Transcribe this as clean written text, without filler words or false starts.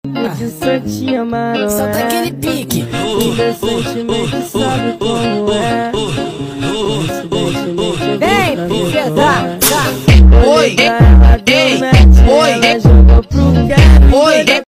De santinha maroé. Solta aquele pique. Indecentemente sabe como é.